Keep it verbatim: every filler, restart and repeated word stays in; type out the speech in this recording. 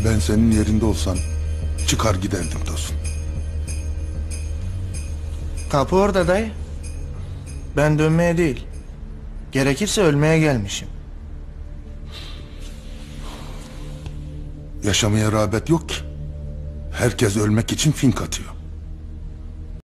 Ben senin yerinde olsam çıkar giderdim Tosun. Kapı orada dayı. Ben dönmeye değil, gerekirse ölmeye gelmişim. Yaşamaya rağbet yok ki. Herkes ölmek için fink atıyor.